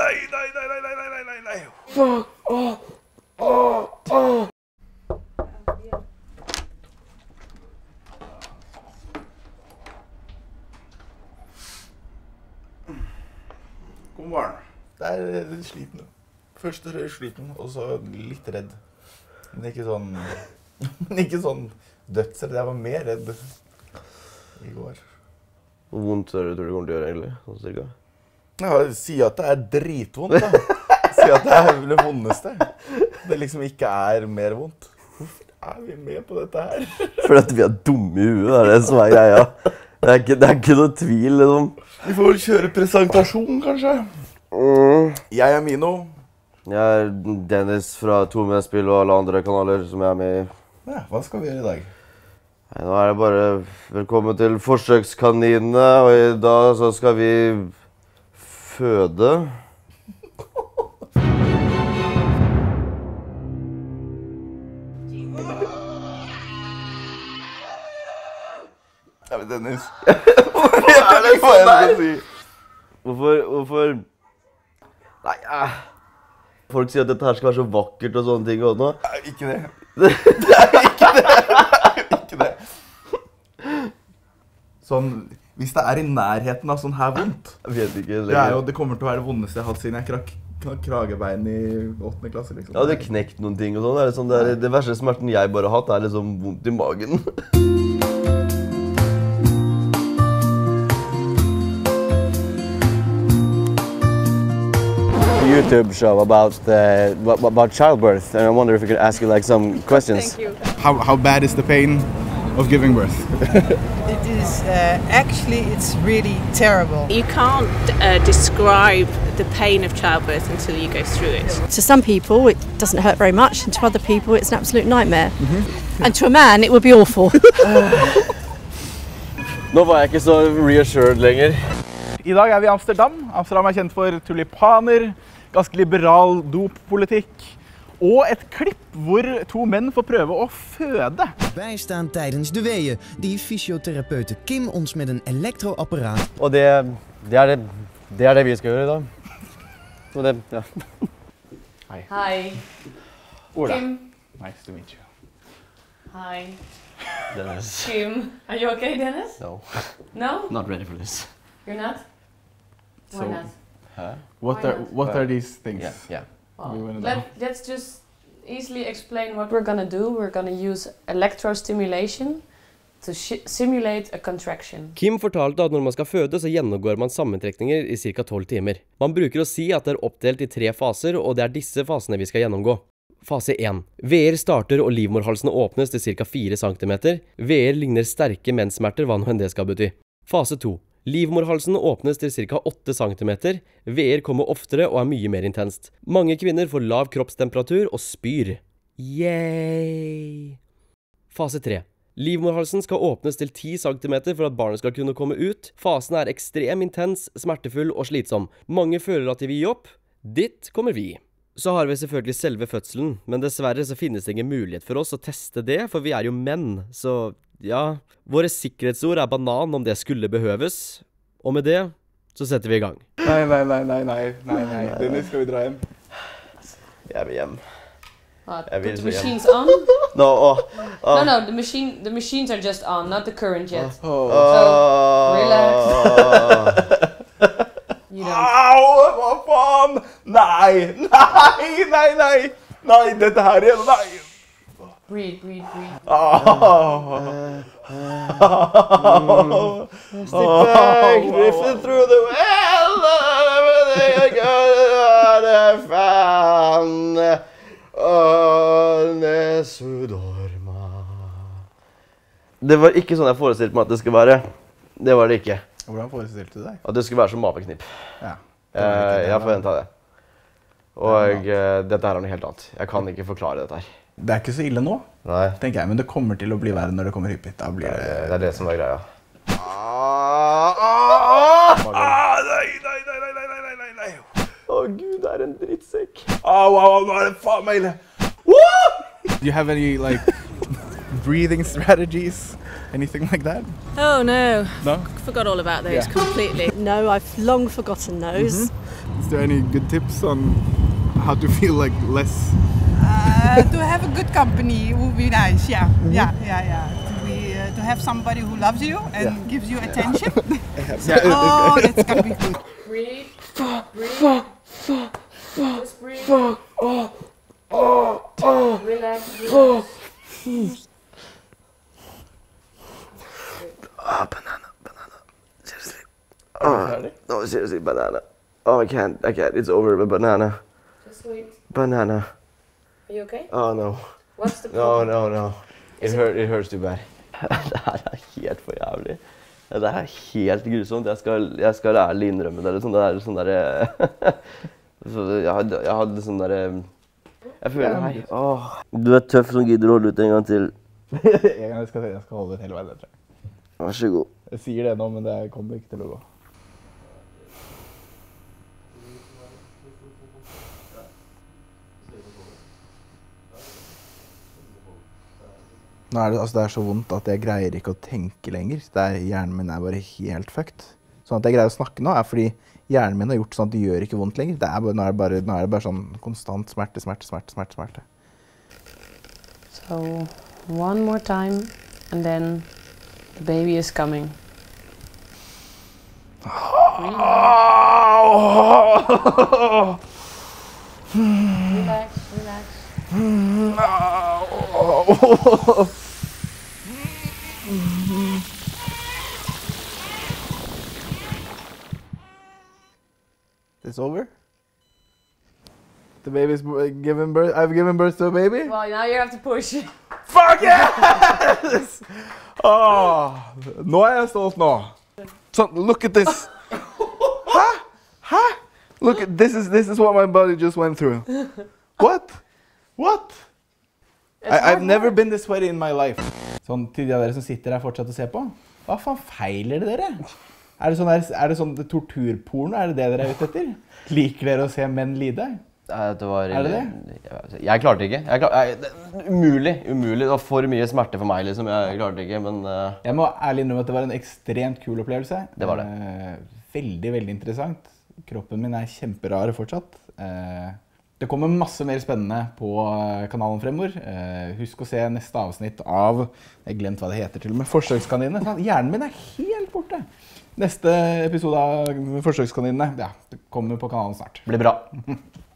nei. Fuck. God morgen. Det litt sliten. Først sliten, og så litt redd. Men ikke sånn dødsredd. Jeg var mer redd i går. Hvor vondt tror du det kommer til å gjøre egentlig, sånn cirka? Ja, si at det dritvondt da. Si at det det vondeste. Det liksom ikke mer vondt. Hvorfor vi med på dette her? Fordi at vi dumme i huet, det det som greia. Det ikke noe tvil, liksom. Vi får vel kjøre presentasjon, kanskje. Jeg Mino. Jeg Dennis fra Tomespill og alle andre kanaler som jeg med i. Ja, hva skal vi gjøre i dag? Nei, nå det bare velkommen til Forsøkskaninene, og i dag så skal vi føde. Ja, men Dennis. Hvorfor det sånn der? Hvorfor? Nei, folk sier at dette her skal være så vakkert og sånne ting og nå. Nei, ikke det. Det ikke det. Ikke det. Sånn, hvis det i nærheten av sånn her vondt. Jeg vet ikke lenger. Det kommer til å være det vondeste jeg har hatt siden jeg kragebein i 8. klasse, liksom. Ja, det knekt noen ting og sånn. Det verste smerten jeg bare har hatt liksom vondt i magen. YouTube show about childbirth, and I wonder if we could ask you like some questions. Thank you. How bad is the pain of giving birth? It is actually it's really terrible. You can't describe the pain of childbirth until you go through it. To some people it doesn't hurt very much, and to other people it's an absolute nightmare. And to a man it would be awful. Nå var jeg ikke så reassured lenger. I dag vi i Amsterdam. Amsterdam kjent for tulipaner, ganske liberal doppolitikk, og et klipp hvor 2 menn får prøve å føde. Bijstaan tijdens de weeën, die fysiotherapeute Kim ons met een elektroapparaat. Og det det vi skal gjøre i dag. Og det, ja. Hi. Ola. Kim. Nice to meet you. Hi. Dennis. Kim. Are you okay, Dennis? No. No? Not ready for this. You're not? Why not? Huh? What are these things? Yeah. Well, let's just easily explain what we're gonna do. We're gonna use electrostimulation to simulate a contraction. Kim fortalte at når man skal føde, så gjennomgår man sammentrekninger i ca. 12 timer. Man bruker å si at det oppdelt i 3 faser, og det disse fasene vi skal gjennomgå. Fase 1. Veer starter og livmorhalsene åpnes til ca. 4 cm. Veer ligner sterke menssmerter, hva nå enn det skal bety. Fase 2. Livmorhalsen åpnes til ca. 8 cm. Veer kommer oftere og mye mer intenst. Mange kvinner får lav kroppstemperatur og spyr. Yay! Fase 3. Livmorhalsen skal åpnes til 10 cm for at barnet skal kunne komme ut. Fasen ekstrem intens, smertefull og slitsom. Mange føler at de vil gi opp. Dit kommer vi. Så har vi selvfølgelig selve fødselen, men dessverre så finnes det ingen mulighet for oss å teste det, for vi jo menn, så ja, våre sikkerhetsord banan om det skulle behøves, og med det så setter vi i gang. Nei, Dennis, skal vi dra hjem? Jeg vil hjem. Put the machines on? No, No, the machines are just on, not the current yet. So, relax. Au, hva faen? Nei, dette her igjen, nei. Breathe. Stick back, drifting through the well, everything I got, fan, Det var ikke sånn jeg forestilte meg at det skulle være. Det var det ikke. Hvordan forestilte du deg? At det skulle være som maveknipp. Ja. Jeg forventet det. Og dette her noe helt annet. Jeg kan ikke forklare dette her. Det ikke så ille nå, Nei. tenker jeg, men det kommer til å bli verre når det kommer hyppig. Da blir det... Det det som greia. Nei. Å Gud, det en drittsekk. Nå det faen meg ille. Do you have any, like, breathing strategies? Anything like that? Oh no. No? Forgot all about those completely. No, I've long forgotten those. there any good tips on how to feel like less? To have a good company would be nice, yeah. To have somebody who loves you and gives you attention. Oh, that's gonna be good. Breathe. Breathe. Just breathe. Relax. Banana. Seriously. No, seriously, banana. Oh, I can't. It's over, but banana. Just wait. Banana. Are you okay? Oh, no. What's the problem? No. It hurts too bad. Det her helt for jævlig. Det her helt grusomt. Jeg skal ærlig innrømme det. Det er sånn der... Så jeg hadde sånn der... Jeg føler meg... Du er tøff som gidder å holde ut en gang til. Jeg skal holde ut hele veien, tror jeg. Vær så god. Jeg sier det nå, men det kommer ikke til å gå. Nå er det, altså det er så vondt at jeg greier ikke å tenke lenger. Hjernen min er bare helt fucked. Sånn at jeg greier å snakke nå er fordi hjernen min har gjort sånn at det gjør ikke vondt lenger. Nå er det bare sånn konstant smerte. So, one more time, and then the baby is coming. Relax. It's over? The baby's given birth. I've given birth to a baby? Well, now you have to push. Fuck yes! Nå er jeg stolt nå. So, look at this. Huh? Look at this is what my body just went through. What? I've never been this sweaty in my life. Sånn til de av dere som sitter her fortsatt og ser på. Hva faen feiler det dere? Er det sånn torturporno? Er det dere er ute etter? Liker dere å se menn lide? Det var... Er det det? Jeg klarte ikke. Umulig. Det var for mye smerte for meg, liksom. Jeg klarte ikke, men... Jeg må ærlig innrømme at det var en ekstremt kul opplevelse. Det var det. Veldig, veldig interessant. Kroppen min er kjemperar fortsatt. Det kommer masse mer spennende på kanalen fremover. Husk å se neste avsnitt av... Jeg glemte hva det heter til og med. Forsøkskanine. Hjernen min er helt borte. Neste episode av Forsøkskaninene, det kommer på kanalen snart. Blir bra.